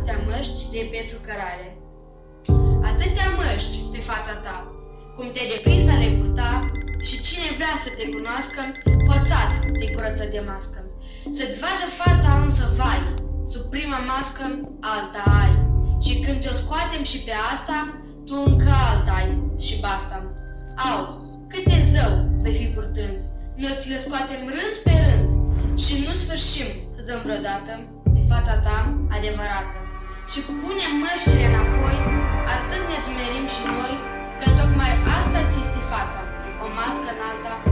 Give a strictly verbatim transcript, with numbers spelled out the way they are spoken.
atâtea măști de Petru Cărare. Atâtea măști pe fața ta, cum te-ai deprins să le purta, și cine vrea să te cunoască, forțat te curăță de mască. Să-ți vadă fața însă, vai, sub prima mască alta ai. Și când ți-o scoatem și pe asta, tu încă alta ai și basta. Au, câte zău vei fi purtând, noi ți le scoatem rând pe rând și nu sfârșim să dăm vreodată de fața ta adevărată. Și punem măștile înapoi, atât ne dumerim și noi, că tocmai asta ți este fața, o mască în alta.